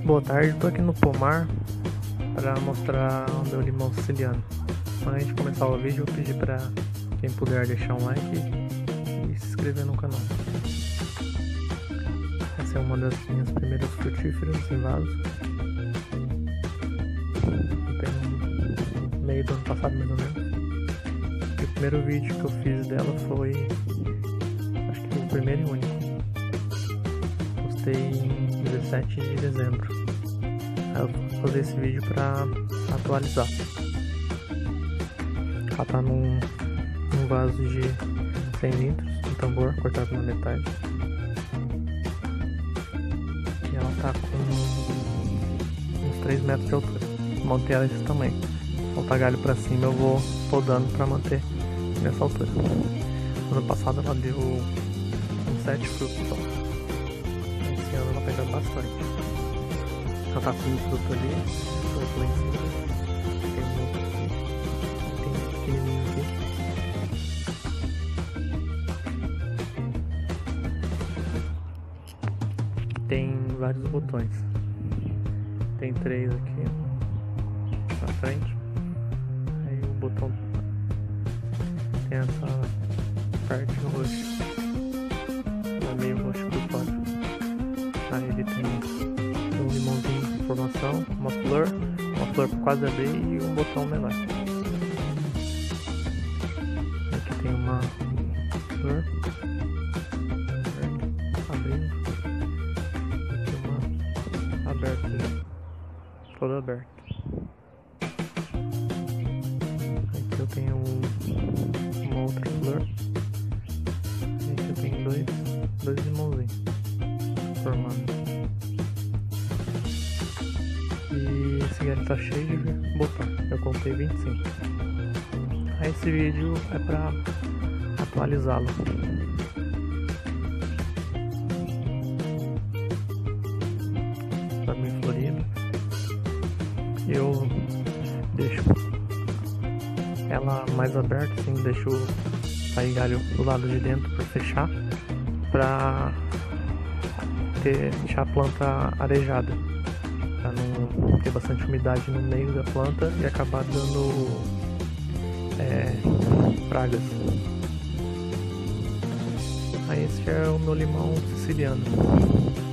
Boa tarde, estou aqui no pomar para mostrar o meu limão siciliano. Antes de começar o vídeo, eu pedi para quem puder deixar um like e se inscrever no canal. Essa é uma das minhas primeiras frutíferas em vaso. Tem no meio do ano passado, mais ou menos. E o primeiro vídeo que eu fiz dela foi, acho que o primeiro e único. Postei em 17 de dezembro. Aí eu vou fazer esse vídeo para atualizar. Ela tá num vaso de 100 litros, um tambor cortado na metade. E ela tá com uns 3 metros de altura. Montei ela desse tamanho. Soltar galho pra cima, eu vou podando pra manter nessa altura. No ano passado ela deu uns 7 frutos só. Esse ano ela vai dar bastante. Ela tá com um fruto ali, outro lá em cima. Tem um outro aqui. Tem um pequenininho aqui. Tem vários botões. Tem 3 aqui na frente. Aí o botão tem essa parte no roxo. É meio roxo por fora. Aí ele tem um limãozinho de formação, uma flor pra quase abrir e um botão menor. Aqui tem uma flor abrindo. Aqui uma aberta ali, toda aberta. Aqui eu tenho uma outra flor. E aqui eu tenho dois limãozinhos formando. E esse galho tá cheio de botão. Eu contei 25. Aí esse vídeo é pra atualizá-lo. Tá bem florido. Eu deixo ela mais aberta, assim, deixo sair galho do lado de dentro para fechar, pra deixar a planta arejada, para não ter bastante umidade no meio da planta e acabar dando pragas. Aí esse é o meu limão siciliano.